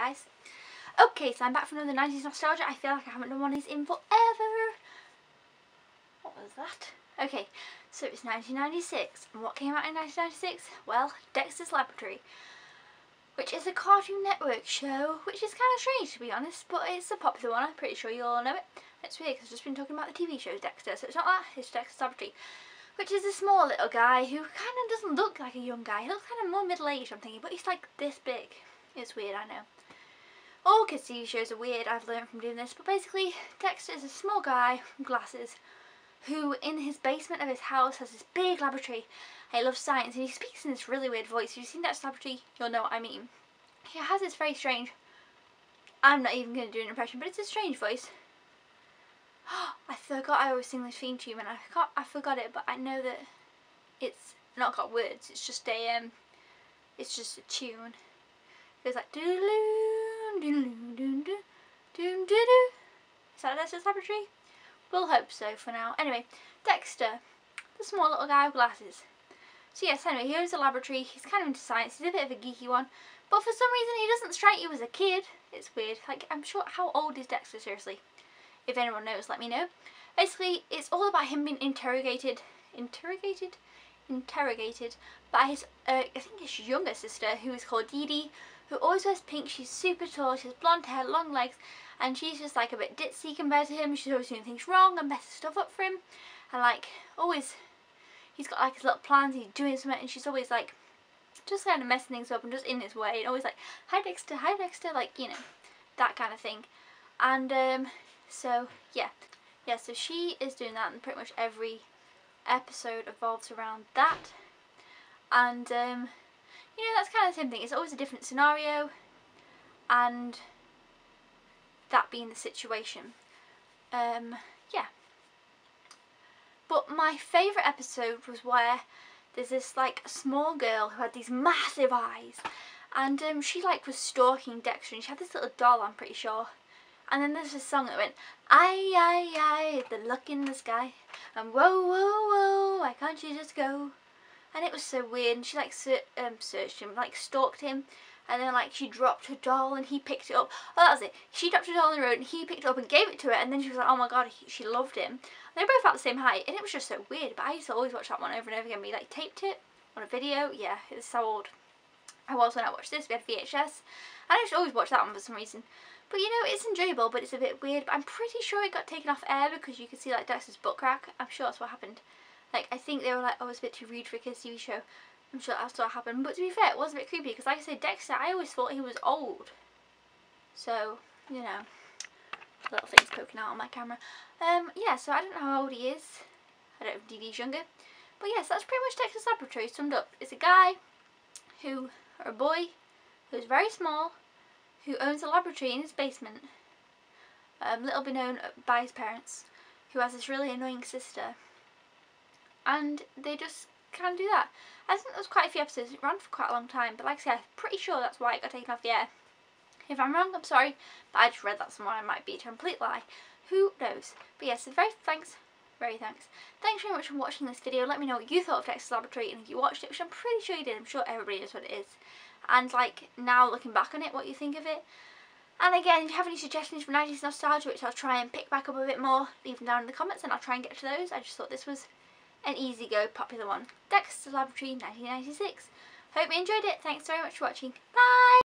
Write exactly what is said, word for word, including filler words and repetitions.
guys. Okay, so I'm back from another nineties nostalgia. I feel like I haven't done one of these in forever. What was that? Okay, so it's nineteen ninety-six, and what came out in nineteen ninety-six? Well, Dexter's Laboratory, which is a Cartoon Network show, which is kind of strange to be honest, but it's a popular one. I'm pretty sure you all know it. It's weird because I've just been talking about the T V show Dexter, so it's not that, it's Dexter's Laboratory, which is a small little guy who kind of doesn't look like a young guy. He looks kind of more middle-aged, I'm thinking, but he's like this big. It's weird, I know. All kids' T V shows are weird, I've learned from doing this, but basically Dexter is a small guy with glasses who in his basement of his house has this big laboratory. He loves science and he speaks in this really weird voice. If you've seen Dexter's Laboratory, you'll know what I mean. He has this very strange, I'm not even going to do an impression, but it's a strange voice. I forgot I always sing this theme tune and I forgot, I forgot it, but I know that it's not got words, it's just a, um, it's just a tune. It goes like doo doo doo doo doo doo doo. Is that Dexter's Laboratory? We'll hope so for now. Anyway, Dexter, the small little guy with glasses. So yes, anyway, he owns a laboratory. He's kind of into science. He's a bit of a geeky one, but for some reason he doesn't strike you as a kid. It's weird. Like, I'm sure, how old is Dexter seriously? If anyone knows, let me know. Basically, it's all about him being interrogated, interrogated, interrogated by his, uh, I think his younger sister, who is called Dee Dee, who always wears pink. She's super tall, she has blonde hair, long legs, and she's just like a bit ditzy compared to him. She's always doing things wrong and messing stuff up for him, and like always, he's got like his little plans, he's doing something, and she's always like just kind of messing things up and just in his way, and always like, hi Dexter, hi Dexter, like, you know, that kind of thing. And um, so yeah, yeah, so she is doing that, and pretty much every episode evolves around that. And um, you know, that's kind of the same thing. It's always a different scenario, and that being the situation. Um, yeah. But my favourite episode was where there's this like small girl who had these massive eyes, and um, she like was stalking Dexter, and she had this little doll, I'm pretty sure. And then there's this song that went, aye, aye, aye, the look in the sky, and whoa, whoa, whoa, why can't you just go? And it was so weird, and she like ser um, searched him, like stalked him, and then like she dropped her doll and he picked it up. Oh, that was it. She dropped her doll on the road and he picked it up and gave it to her, and then she was like, oh my god, he, she loved him. And they were both about the same height, and it was just so weird, but I used to always watch that one over and over again. We like taped it on a video. Yeah, it's so old. I was when I watched this. We had V H S, and I used to always watch that one for some reason. But you know, it's enjoyable, but it's a bit weird. But I'm pretty sure it got taken off air because you could see like Dexter's butt crack. I'm sure that's what happened. Like, I think they were like, oh, it's a bit too rude for a kids' T V show. I'm sure that's what happened. But to be fair, it was a bit creepy because like I said, Dexter, I always thought he was old. So, you know, little things poking out on my camera. Um, yeah, so I don't know how old he is. I don't know if Dee Dee's younger. But yes, that's pretty much Dexter's Laboratory summed up. It's a guy who, or a boy, who's very small, who owns a laboratory in his basement, um, little bit known by his parents, who has this really annoying sister. And they just kind of do that. I think there was quite a few episodes. It ran for quite a long time, but like I said, I'm pretty sure that's why it got taken off the air. If I'm wrong, I'm sorry, but I just read that somewhere. I might be a complete lie. Who knows? But yes, so very thanks, very thanks. Thanks very much for watching this video. Let me know what you thought of Dexter's Laboratory, and if you watched it, which I'm pretty sure you did. I'm sure everybody knows what it is. And like, now looking back on it, what you think of it. And again, if you have any suggestions for nineties nostalgia, which I'll try and pick back up a bit more, leave them down in the comments and I'll try and get to those. I just thought this was an easy go, popular one. Dexter's Laboratory nineteen ninety-six. Hope you enjoyed it. Thanks very much for watching. Bye!